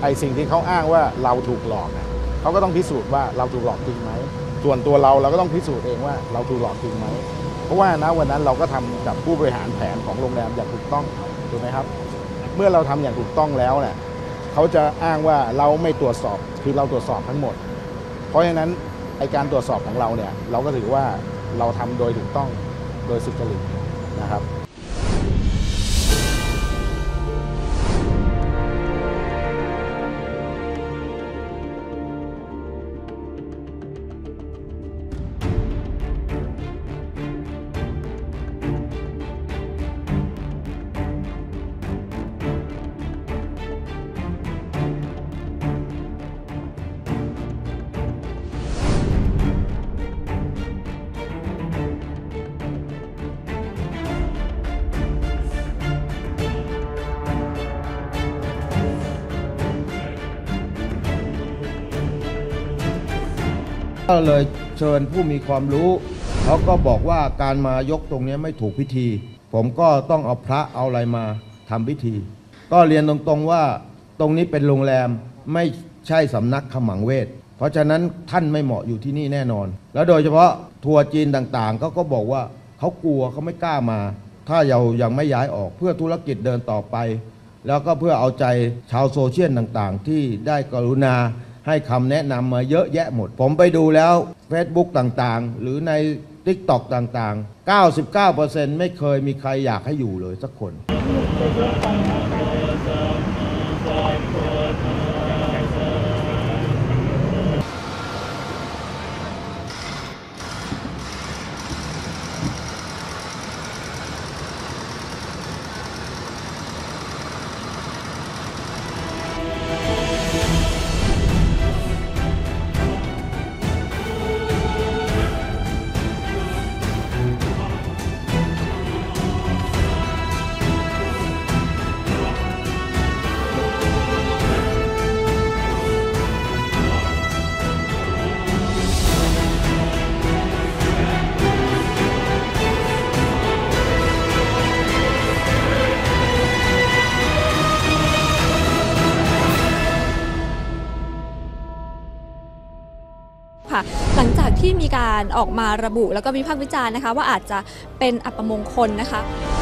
สิ่งที่เขาอ้างว่าเราถูกหลอกนะเขาก็ต้องพิสูจน์ว่าเราถูกหลอกจริงไหมส่วนตัวเราก็ต้องพิสูจน์เองว่าเราถูกหลอกจริงไหมเพราะว่าณวันนั้นเราก็ทำกับผู้บริหารแผนของโรงแรมอย่างถูกต้องถูกไหมครับเมื่อเราทำอย่างถูกต้องแล้วเนี่ยเขาจะอ้างว่าเราไม่ตรวจสอบคือเราตรวจสอบทั้งหมดเพราะฉะนั้นการตรวจสอบของเราเนี่ยเราก็ถือว่าเราทำโดยถูกต้องโดยสุจริตนะครับก็เลยเชิญผู้มีความรู้เขาก็บอกว่าการมายกตรงนี้ไม่ถูกพิธีผมก็ต้องเอาพระเอาอะไรมาทำพิธีก็เรียนตรงๆว่าตรงนี้เป็นโรงแรมไม่ใช่สำนักขมังเวทเพราะฉะนั้นท่านไม่เหมาะอยู่ที่นี่แน่นอนแล้วโดยเฉพาะทัวร์จีนต่างๆก็บอกว่าเขากลัวเขาไม่กล้ามาถ้าเรายังไม่ย้ายออกเพื่อธุรกิจเดินต่อไปแล้วก็เพื่อเอาใจชาวโซเชียลต่างๆที่ได้กรุณาให้คำแนะนำมาเยอะแยะหมดผมไปดูแล้ว Facebook ต่างๆหรือใน TikTok ต่างๆ 99% ไม่เคยมีใครอยากให้อยู่เลยสักคนหลังจากที่มีการออกมาระบุแล้วก็วิพากษ์วิจารณ์นะคะว่าอาจจะเป็นอัปมงคลนะคะ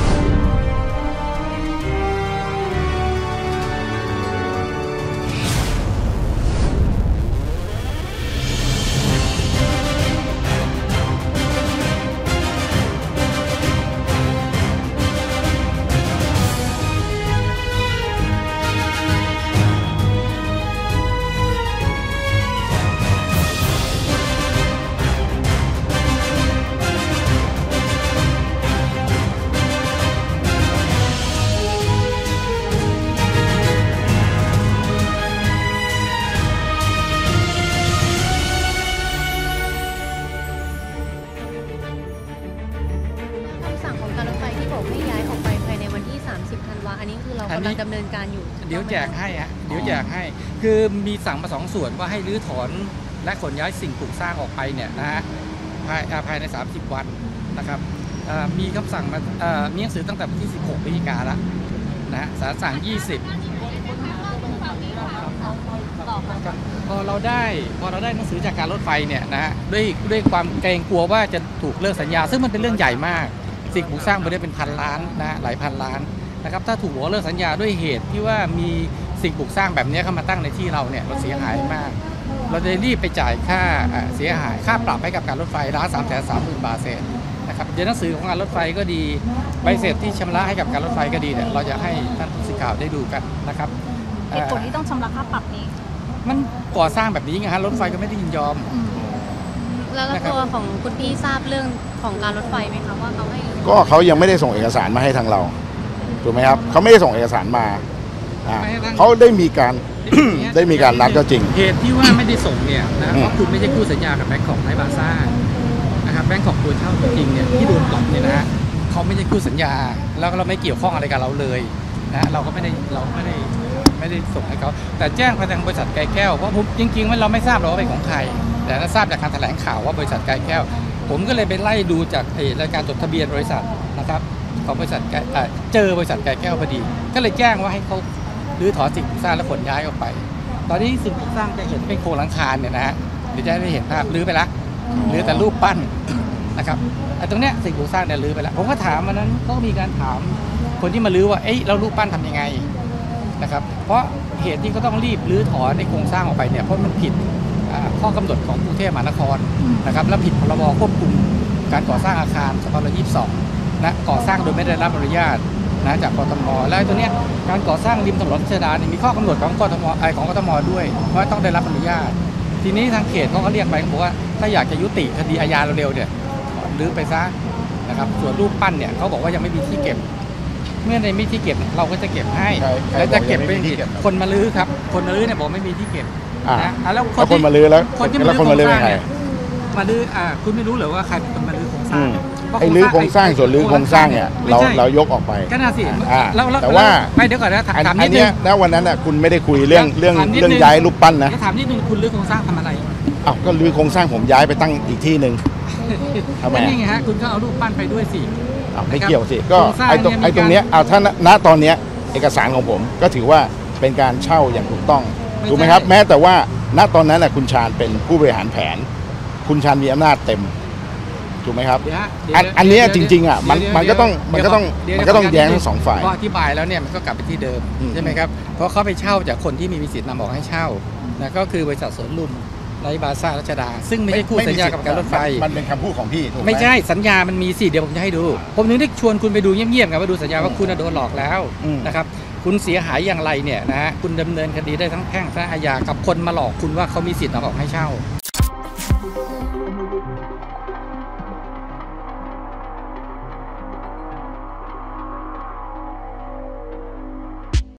อันนี้คือเรากำลังดำเนินการอยู่เดี๋ยวแจกให้เดี๋ยวแจกให้คือมีสั่งมา2 ส่วนว่าให้รื้อถอนและขนย้ายสิ่งปลูกสร้างออกไปเนี่ยนะฮะภายใน30 วันนะครับมีคำสั่งมามีหนังสือตั้งแต่วันที่16 พฤศจิกายนแล้วนะฮะศาลสั่ง20พอเราได้หนังสือจากการรถไฟเนี่ยนะฮะด้วยความเกรงกลัวว่าจะถูกเลิกสัญญาซึ่งมันเป็นเรื่องใหญ่มากสิ่งปลูกสร้างไปได้เป็นพันล้านนะหลายพันล้านนะครับถ้าถูกเลิกสัญญาด้วยเหตุที่ว่ามีสิ่งปลูกสร้างแบบนี้เข้ามาตั้งในที่เราเนี่ยเราเสียหายมากเราจะรีบไปจ่ายค่าเสียหายค่าปรับให้กับการรถไฟ1,330,000 บาทเศษนะครับเดี๋ยวหนังสือของการรถไฟก็ดีใบเสร็จที่ชำระให้กับการรถไฟก็ดีเนี่ยเราจะให้ท่านผู้สื่อข่าวได้ดูกันนะครับเหตุผลที่ต้องชำระค่าปรับนี้มันก่อสร้างแบบนี้ไงฮะรถไฟก็ไม่ได้ยินยอมแล้วตัวของคุณพี่ทราบเรื่องของการรถไฟไหมคะว่าเขาให้ก็เขายังไม่ได้ส่งเอกสารมาให้ทางเราถูกไหมครับเขาไม่ได้ส่งเอกสารมาเขาได้มีการนัดก็จริงเหตุที่ว่าไม่ได้ส่งเนี่ยนะเพราะคุณไม่ใช่คู่สัญญากับแบงก์ของไทยบาซ่านะครับแบงก์ของตัวเช่าจริงเนี่ยที่โดนปรับเนี่ยนะเขาไม่ใช่คู่สัญญาแล้วเราไม่เกี่ยวข้องอะไรกับเราเลยนะเราก็ไม่ได้ส่งให้เขาแต่แจ้งไปทางบริษัทไกลแก้วเพราะผมจริงๆว่าเราไม่ทราบหรอกว่าเป็นของใครแต่ทราบจากการแถลงข่าวว่าบริษัทไกลแก้วผมก็เลยไปไล่ดูจากรายการจดทะเบียนบริษัทนะครับของบริษัทเจอบริษัทไกลแก้วพอดีก็เลยแจ้งว่าให้เขารื้อถอนสิ่งปลูกสร้างและขนย้ายออกไป ตอนนี้สิ่งปลูกสร้างจะเห็นเป็นโครงหลังคาเนี่ยนะฮะเดี๋ยวจะได้เห็นภาพรื้อไปละเหลือแต่รูปปั้นนะครับไอ้ตรงเนี้ยสิ่งปลูกสร้างเนี่ยรื้อไปแล้วผมก็ถามวันนั้นก็มีการถามคนที่มารื้อว่าเอ้ยเรารูปปั้นทำยังไงนะครับเพราะเหตุที่เขาต้องรีบรื้อถอนในโครงสร้างออกไปเนี่ยเพราะมันผิดข้อกำหนดของกรุงเทพมหานครนะครับและผิดพรบควบคุมการก่อสร้างอาคาร2522นะก่อสร้างโดยไม่ได้รับอนุญาตนะจากกทมและตัวเนี้ยการก่อสร้างริมถนนรัชดาเนี่ยมีข้อกำหนดของกทมด้วยว่าต้องได้รับอนุญาตทีนี้ทางเขตเขาก็เรียกไปบอกว่าถ้าอยากจะยุติคดีอาญาเร็วๆเนี่ยรื้อไปซะนะครับส่วนรูปปั้นเนี่ยเขาบอกว่ายังไม่มีที่เก็บเมื่อในมีที่เก็บเราก็จะเก็บให้แล้วจะเก็บเป็นคนมาลื้อครับคนมาลื้อเนี่ยบอกไม่มีที่เก็บนะแล้วคนมาลื้อแล้วคนที่มาลื้อโครงสร้างเนี่ยมาลื้อคุณไม่รู้เหรอว่าใครเป็นคนมาลื้อโครงสร้างไอ้รื้อโครงสร้างส่วนรื้อโครงสร้างเนี่ยเรายกออกไปก็น่าสิแต่ว่าไม่เดี๋ยวก่อนนะถามนิดนึงนะวันนั้นน่ะคุณไม่ได้คุยเรื่องย้ายรูปปั้นนะถามนิดนึงคุณรื้อโครงสร้างทำอะไรอ้าวก็รื้อโครงสร้างผมย้ายไปตั้งอีกที่หนึ่งทำไมนี่ไงฮะคุณก็เอารูปปั้นไปด้วยสิไม่เกี่ยวสิก็ไอ้ตรงเนี้ยเอาถ้าณตอนเนี้ยเอกสารของผมก็ถือว่าเป็นการเช่าอย่างถูกต้องถูกไหมครับแม้แต่ว่าณตอนนั้นน่ะคุณชาญเป็นผู้บริหารแผนคุณชาญมีอำนาจเต็มถูกไหมครับอันนี้จริงๆอ่ะมันก็ต้องแย้งทั้งสองฝ่ายพออธิบายแล้วเนี่ยมันก็กลับไปที่เดิมใช่ไหมครับเพราะเขาไปเช่าจากคนที่มีสิทธิ์นำออกให้เช่านะก็คือบริษัทสวนลุมในบาซ่ารัชดาซึ่งไม่ใช่คู่สัญญากับการรถไฟมันเป็นคำพูดของพี่ไม่ใช่สัญญามันมีสิเดี๋ยวผมจะให้ดูผมนึกได้ชวนคุณไปดูเงียบๆกันว่าดูสัญญาว่าคุณโดนหลอกแล้วนะครับคุณเสียหายอย่างไรเนี่ยนะฮะคุณดำเนินคดีได้ทั้งแพ่งทั้งอาญากับคนมาหลอกคุณว่าเขามีสิทธิ์นำออกให้เช่า